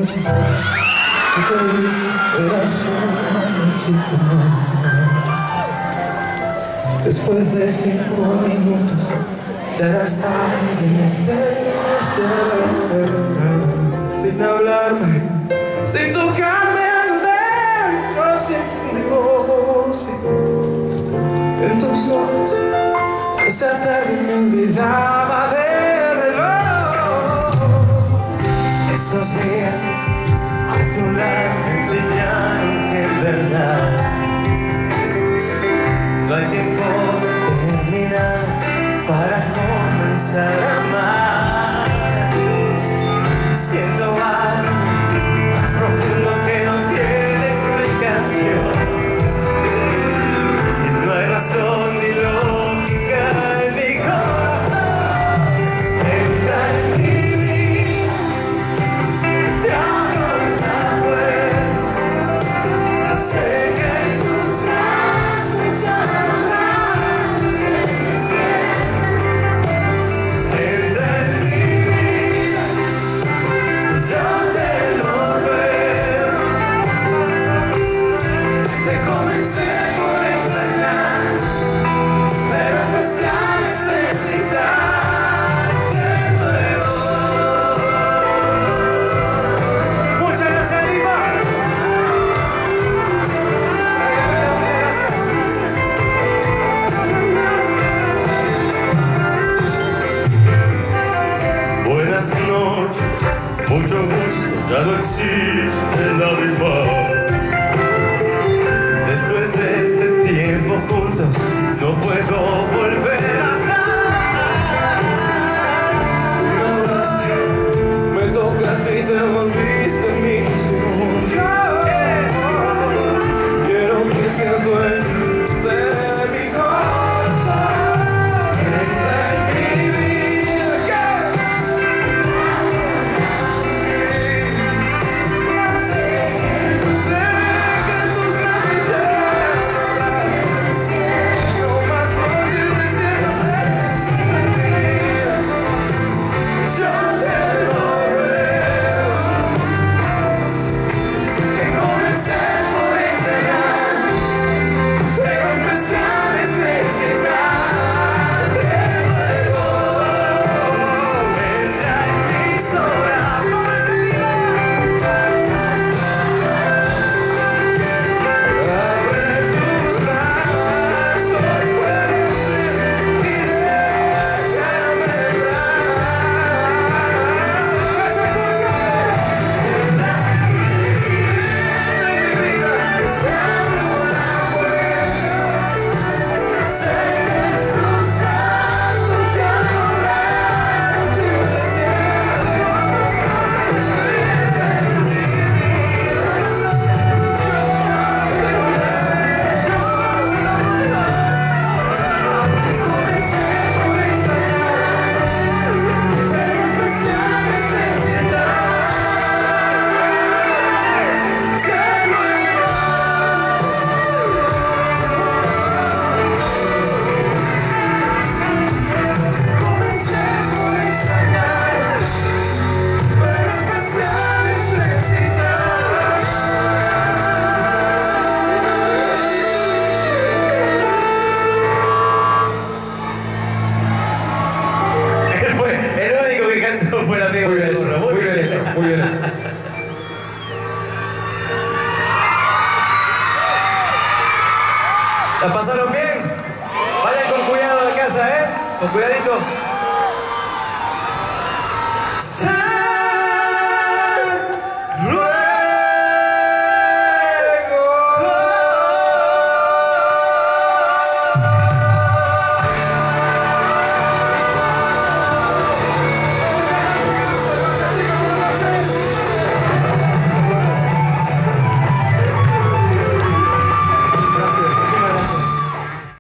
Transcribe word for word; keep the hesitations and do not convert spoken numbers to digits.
noche, mucho gusto, corazón, chico. Después de cinco minutos, ya eras alguien especial. Sin hablarme, sin tocarme algo dentro, se encendió, sí. En tus ojos, si esa tarde me olvidaba del reloj. Esos días a tu lado me enseñaron que es verdad no hay tiempo determinado para comenzar a amar. Siento algo tan profundo que no tiene explicación, y no hay razón ni lógica en mi corazón. Entra en mi vida, te abro la puerta, sé que en tus brazos mucho gusto, ya no existe nadie más. Después de este tiempo juntos, no puedo volver atrás. Me abraste, me tocaste y te volviste mi ilusión. Quiero que seas dueño de mi corazón. Entra en mi vida, yeah. Muy bien hecho, muy bien hecho, muy bien hecho. ¿La pasaron bien? Vayan con cuidado a la casa, ¿eh? Con cuidadito.